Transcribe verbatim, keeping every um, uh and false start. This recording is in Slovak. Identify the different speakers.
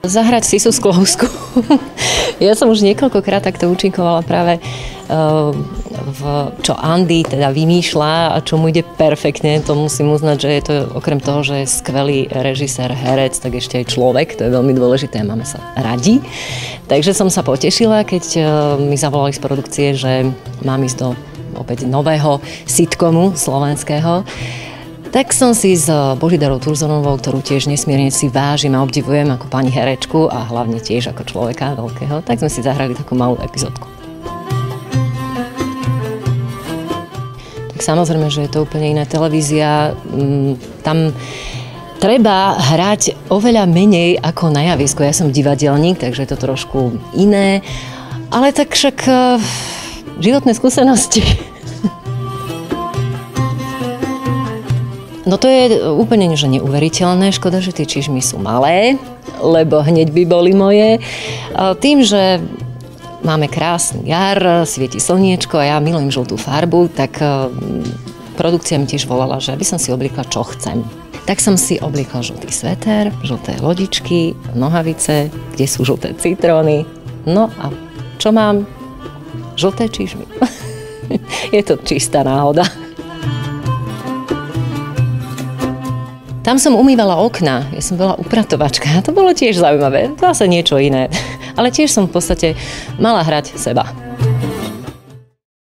Speaker 1: Zahrať Sisu Sklovsku. Ja som už niekoľkokrát takto účinkovala práve uh, v, čo Andy teda vymýšľa a čo mu ide perfektne. To musím uznať, že je to okrem toho, že je skvelý režisér, herec, tak ešte aj človek. To je veľmi dôležité, máme sa radi. Takže som sa potešila, keď uh, mi zavolali z produkcie, že mám ísť do opäť nového sitcomu slovenského. Tak som si s Božidarou Turzonovou, ktorú tiež nesmierne si vážim a obdivujem ako pani herečku a hlavne tiež ako človeka veľkého, tak sme si zahrali takú malú epizódku. Tak samozrejme, že je to úplne iná televízia. Tam treba hrať oveľa menej ako na javisku. Ja som divadelník, takže je to trošku iné, ale tak však životné skúsenosti. No to je úplne že neuveriteľné. Škoda, že tie čižmy sú malé, lebo hneď by boli moje. Tým, že máme krásny jar, svieti slniečko a ja milujem žltú farbu, tak produkcia mi tiež volala, že aby som si obliekla, čo chcem. Tak som si obliekla žltý sveter, žlté lodičky, nohavice, kde sú žlté citróny. No a čo mám? Žlté čižmy. Je to čistá náhoda. Tam som umývala okná, ja som bola upratovačka a to bolo tiež zaujímavé, zase niečo iné. Ale tiež som v podstate mala hrať seba.